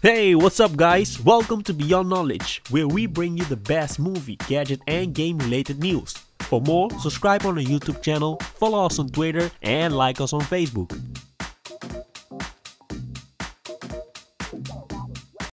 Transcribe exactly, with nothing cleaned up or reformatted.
Hey, what's up guys? Welcome to Beyond Knowledge, where we bring you the best movie, gadget and game related news. For more, subscribe on our YouTube channel, follow us on Twitter and like us on Facebook.